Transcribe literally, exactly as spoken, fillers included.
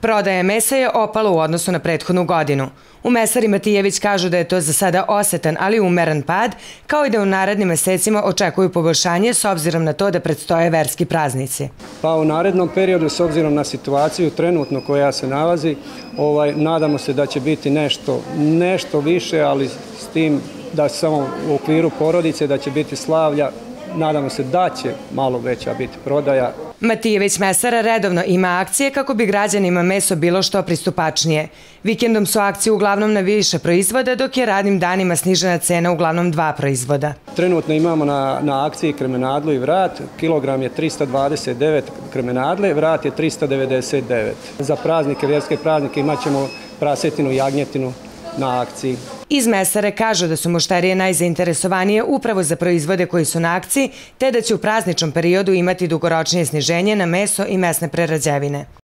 Prodaja mesa je opala u odnosu na prethodnu godinu. U mesari Matijević kažu da je to za sada osetan, ali umeren pad, kao i da u narednim mesecima očekuju poboljšanje s obzirom na to da predstoje verski praznici. Pa u narednom periodu, s obzirom na situaciju trenutno koja se nalazi, ovaj, nadamo se da će biti nešto, nešto više, ali s tim da samo u okviru porodice, da će biti slavlja, nadamo se da će malo veća biti prodaja. Matijević mesara redovno ima akcije kako bi građanima meso bilo što pristupačnije. Vikendom su akcije uglavnom na više proizvoda, dok je radnim danima snižena cena uglavnom dva proizvoda. Trenutno imamo na, na akciji kremenadlu i vrat. Kilogram je trista dvadeset devet kremenadle, vrat je trista devedeset devet. Za praznike, vjerske praznike imat ćemo prasetinu i jagnjetinu na akciji. Iz mesare kažu da su mušterije najzainteresovanije upravo za proizvode koji su na akciji, te da će u prazničnom periodu imati dugoročnije sniženje na meso i mesne prerađevine.